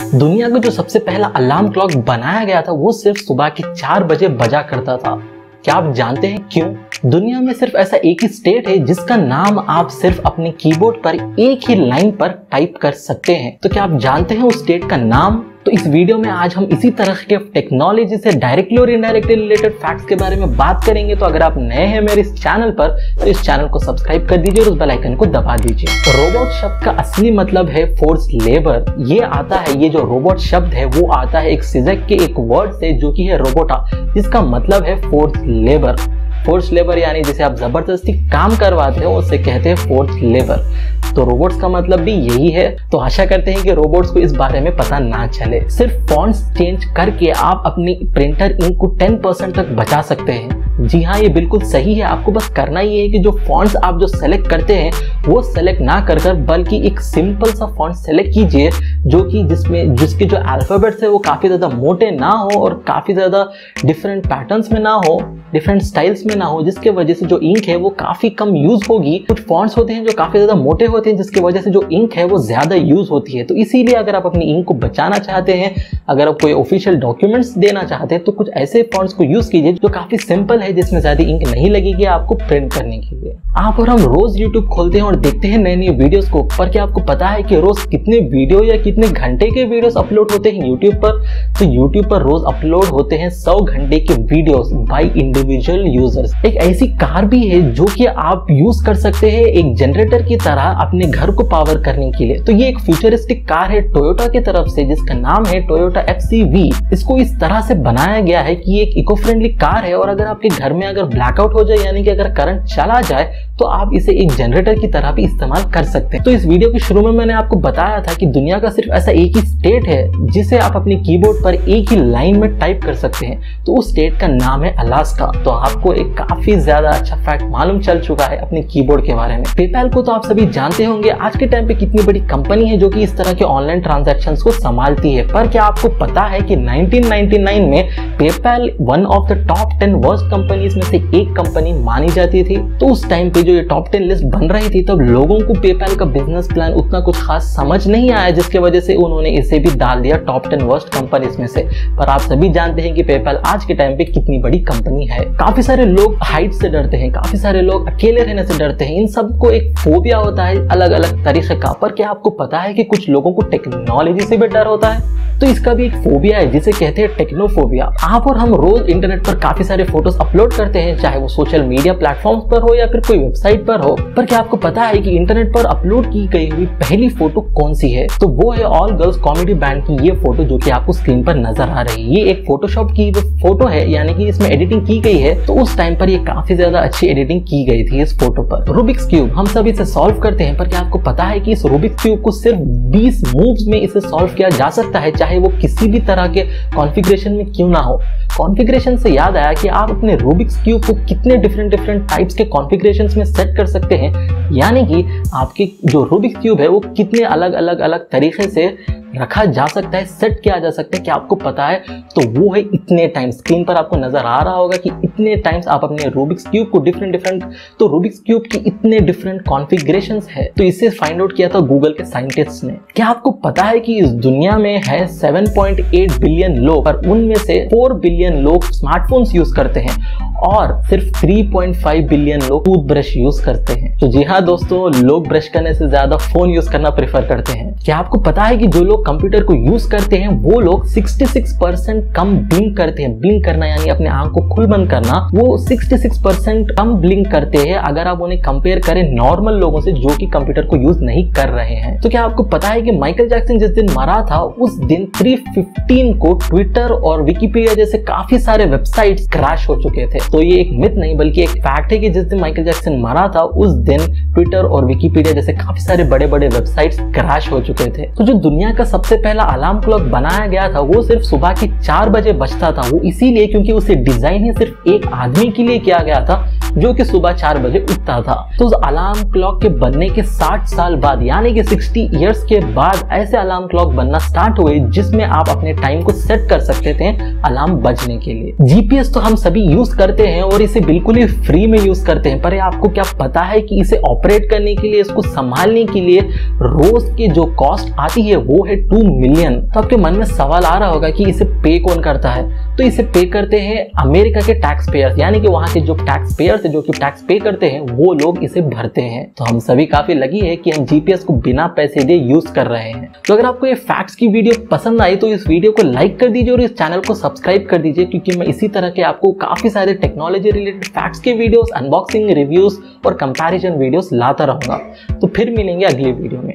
दुनिया का जो सबसे पहला अलार्म क्लॉक बनाया गया था वो सिर्फ सुबह के 4 बजे बजा करता था। क्या आप जानते हैं क्यों? दुनिया में सिर्फ ऐसा एक ही स्टेट है जिसका नाम आप सिर्फ अपने कीबोर्ड पर एक ही लाइन पर टाइप कर सकते हैं। तो क्या आप जानते हैं उस स्टेट का नाम? तो इस वीडियो में आज हम इसी तरह के टेक्नोलॉजी से डायरेक्टली और इनडायरेक्टली रिलेटेड फैक्ट्स के बारे में बात करेंगे। तो अगर आप नए हैं मेरे इस चैनल पर तो इस चैनल को सब्सक्राइब कर दीजिए और उस बेल आइकन को दबा दीजिए। तो रोबोट शब्द का असली मतलब है फोर्स लेबर। ये आता है, ये जो रोबोट शब्द है वो आता है एक सिजक के एक वर्ड से जो कि है रोबोटा, जिसका मतलब है फोर्स लेबर। फोर्स लेबर यानी जिसे आप जबरदस्ती काम करवाते हो उसे कहते हैं फोर्स लेबर। तो रोबोट्स का मतलब भी यही है। तो आशा करते हैं कि रोबोट्स को इस बारे में पता ना चले। सिर्फ फॉन्ट्स चेंज करके आप अपनी प्रिंटर इंक को 10% तक बचा सकते हैं। जी हाँ, ये बिल्कुल सही है। आपको बस करना ये है कि जो फॉन्ट्स आप जो सेलेक्ट करते हैं वो सेलेक्ट ना कर बल्कि एक सिंपल सा फॉन्ट सेलेक्ट कीजिए जो कि जिसके जो अल्फाबेट्स है वो काफी ज्यादा मोटे ना हो और काफी ज्यादा डिफरेंट पैटर्न्स में ना हो, डिफरेंट स्टाइल्स में ना हो, जिसके वजह से जो इंक है वो काफी कम यूज होगी। कुछ फॉन्ट्स होते हैं जो काफी ज्यादा मोटे होते हैं जिसकी वजह से जो इंक है वो ज्यादा यूज होती है। तो इसीलिए अगर आप अपनी इंक को बचाना चाहते हैं, अगर आप कोई ऑफिशियल डॉक्यूमेंट्स देना चाहते हैं तो कुछ ऐसे फॉन्ट्स को यूज कीजिए जो काफी सिंपल है, जिसमें ज्यादा इंक नहीं लगेगी आपको प्रिंट करने के लिए। आप और हम रोज यूट्यूब खोलते हैं और देखते हैं नए नए वीडियोस को, पर क्या आपको पता है कि रोज कितने वीडियो या कितने घंटे के वीडियोस अपलोड होते हैं यूट्यूब पर? तो यूट्यूब पर रोज अपलोड होते हैं 100 घंटे के वीडियोस बाय इंडिविजुअल यूजर्स। एक ऐसी कार भी है जो कि आप यूज कर सकते हैं एक जनरेटर की तरह अपने घर को पावर करने के लिए। तो ये एक फ्यूचरिस्टिक कार है टोयोटा की तरफ से जिसका नाम है टोयोटा FCV। इसको इस तरह से बनाया गया है कि ये एक इको फ्रेंडली कार है और अगर आपके घर में अगर ब्लैकआउट हो जाए यानी कि अगर करंट चला जाए तो आप इसे एक जनरेटर की तरह भी इस्तेमाल कर सकते हैं। तो इस वीडियो के शुरू में मैंने आपको बताया था कि दुनिया का सिर्फ ऐसा एक ही स्टेट है जिसे आप अपने कीबोर्ड पर एक ही लाइन में टाइप कर सकते हैं। तो उस स्टेट का नाम है अलास्का। तो आपको एक काफी ज्यादा अच्छा फैक्ट मालूम चल चुका है अपने कीबोर्ड के बारे में। पेपैल को तो आप सभी जानते होंगे, आज के टाइम पे कितनी बड़ी कंपनी है जो कि इस तरह के ऑनलाइन ट्रांजैक्शंस को संभालती है। पर क्या आपको पता है कि 1999 में PayPal one of the top 10 worst companies में से एक कंपनी मानी जाती थी। तो उस टाइम पे जो ये टॉप 10 लिस्ट बन रही थी तब लोगों को पेपैल का बिजनेस प्लान उतना कुछ खास समझ नहीं आया, जिसकी वजह से उन्होंने इसे भी डाल दिया टॉप 10 वर्स्ट कंपनीज में से। पर आप सभी जानते हैं कि पेपैल आज के टाइम पे कितनी बड़ी कंपनी है। काफी सारे लोग हाइट से डरते हैं, काफी सारे लोग अकेले रहने से डरते हैं। इन सबको एक फोबिया होता है अलग अलग तरीके का। पर क्या आपको पता है कि कुछ लोगों को टेक्नोलॉजी से भी डर होता है? तो इसका भी एक फोबिया है जिसे कहते हैं टेक्नोफोबिया। आप और हम रोज इंटरनेट पर काफी सारे फोटोज अपलोड करते हैं, चाहे वो सोशल मीडिया प्लेटफॉर्म्स पर हो या फिर कोई वेबसाइट पर हो। पर क्या आपको पता है कि इंटरनेट पर अपलोड की गई हुई पहली फोटो कौन सी है? तो वो है ऑल गर्ल्स कॉमेडी बैंड की ये फोटो जो कि आपको स्क्रीन पर नजर आ रही है। ये एक फोटोशॉप की फोटो है, यानी कि इसमें एडिटिंग की गई है। तो उस टाइम पर ये काफी ज्यादा अच्छी एडिटिंग की गई थी इस फोटो पर। रूबिक्स क्यूब हम सब इसे सॉल्व करते हैं, पर क्या आपको पता है कि इस रूबिक्स क्यूब को सिर्फ 20 मूव्स में इसे सॉल्व किया जा सकता है, चाहे वो किसी भी तरह के कॉन्फ़िगरेशन में क्यों ना हो। कॉन्फ़िगरेशन से याद आया कि आप अपने रूबिक्स क्यूब को कितने डिफरेंट टाइप्स के कॉन्फ़िगरेशंस में सेट कर सकते हैं, यानी कि आपके जो रूबिक्स क्यूब है वो कितने अलग तरीके से रखा जा सकता है, सेट किया जा सकता है। क्या आपको पता है? तो वो है इतने टाइम्स। स्क्रीन पर आपको नजर आ रहा होगा कि इतने टाइम्स आप अपने रूबिक्स क्यूब को डिफरेंट तो रूबिक्स क्यूब की इतने डिफरेंट कॉन्फ़िगरेशंस है। तो इसे फाइंड आउट किया था गूगल के साइंटिस्ट्स ने। क्या आपको पता है कि इस दुनिया में है 7.8 बिलियन लोग, पर उनमें से 4 बिलियन लोग स्मार्टफोन्स यूज करते हैं और सिर्फ 3.5 बिलियन लोग टूथब्रश यूज करते हैं। तो जी हाँ दोस्तों, लोग ब्रश करने से ज्यादा फोन यूज करना प्रेफर करते हैं। क्या आपको पता है कि जो लोग कंप्यूटर को यूज करते हैं वो लोग 66% कम ब्लिंक करते हैं। ब्लिंक करना यानी अपने आंख को खुल बंद करना, वो 66% कम ब्लिंक करते हैं अगर आप उन्हें कंपेयर करें नॉर्मल लोगों से जो कि कंप्यूटर को यूज नहीं कर रहे हैं। तो क्या आपको पता है कि माइकल जैक्सन जिस दिन मरा था उस दिन 315 को ट्विटर और विकिपीडिया जैसे काफी सारे वेबसाइट्स क्रैश हो चुके थे। तो ये एक मिथ नहीं बल्कि एक फैक्ट है कि जिस दिन माइकल जैक्सन मरा था उस दिन ट्विटर और विकिपीडिया जैसे काफी सारे बड़े वेबसाइट्स क्रैश हो चुके थे। तो जो दुनिया का सबसे पहला अलार्म क्लॉक बनाया गया था वो सिर्फ सुबह के 4 बजे बजता था। वो इसीलिए क्योंकि उसे डिजाइन ही सिर्फ एक आदमी के लिए किया गया था जो कि सुबह 4 बजे उठता था। तो उस अलार्म क्लॉक के बनने के 60 साल बाद यानी कि 60 इयर्स के बाद ऐसे अलार्म क्लॉक बनना स्टार्ट हुए जिसमें आप अपने टाइम को सेट कर सकते थे अलार्म बजने के लिए। जीपीएस तो हम सभी यूज करते हैं और इसे बिल्कुल ही फ्री में यूज करते हैं, पर आपको क्या पता है कि इसे ऑपरेट करने के लिए, इसको संभालने के लिए रोज की जो कॉस्ट आती है वो है 2 मिलियन। तो आपके मन में सवाल आ रहा होगा कि इसे पे कौन करता है। तो इसे पे करते हैं अमेरिका के टैक्स पेयर्स, यानी कि वहां के जो टैक्स पेयर्स है, जो कि टैक्स पे करते हैं, वो लोग इसे भरते हैं। तो हम सभी काफी लकी है कि हम जीपीएस को बिना पैसे दिए यूज कर रहे हैं। तो अगर आपको ये फैक्ट्स की वीडियो पसंद आई तो इस वीडियो को लाइक कर दीजिए और इस चैनल को सब्सक्राइब कर दीजिए, क्योंकि मैं इसी तरह के आपको काफी सारे टेक्नोलॉजी रिलेटेड फैक्ट्स के वीडियोस, अनबॉक्सिंग, रिव्यूज और कंपैरिजन वीडियोस लाता रहूंगा। तो फिर मिलेंगे अगली वीडियो में।